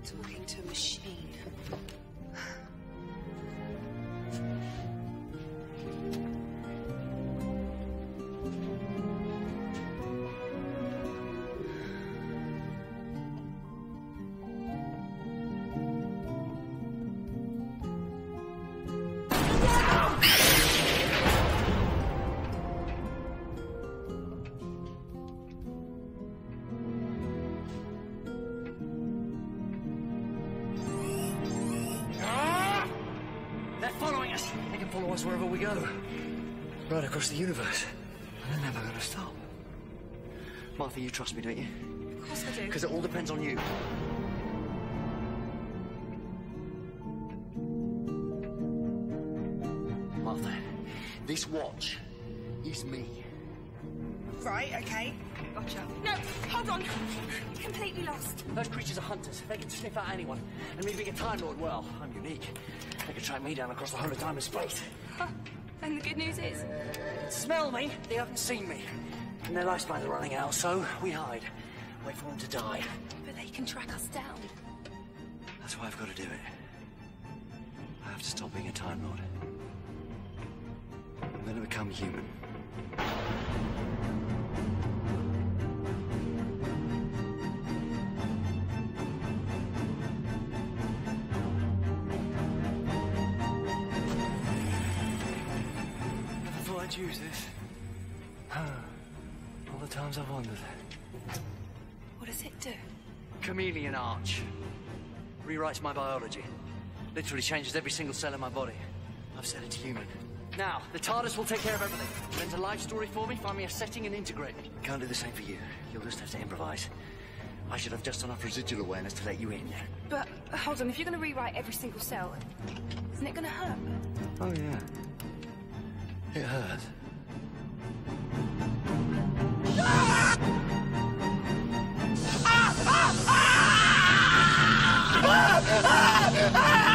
Talking to a machine. Follow us wherever we go. Right across the universe. And they're never gonna stop. Martha, you trust me, don't you? Of course I do. Because it all depends on you. Martha, this watch is me. Right, okay. Gotcha. No, hold on. Completely lost. Those creatures are hunters. They can sniff out anyone. And me being a Time Lord, well, I'm unique. They can track me down across the whole of time and space. Huh. And the good news is? Smell me, they haven't seen me. And their lifespans are running out, so we hide. Wait for them to die. But they can track us down. That's why I've got to do it. I have to stop being a Time Lord. I'm going to become human. Use this. All the times I've wondered. What does it do? Chameleon Arch. Rewrites my biology. Literally changes every single cell in my body. I've set it to human. Now, the TARDIS will take care of everything. Invent a life story for me, find me a setting and integrate me. Can't do the same for you. You'll just have to improvise. I should have just enough residual awareness to let you in. But, hold on, if you're going to rewrite every single cell, isn't it going to hurt? Oh, yeah. It hurts. Ah!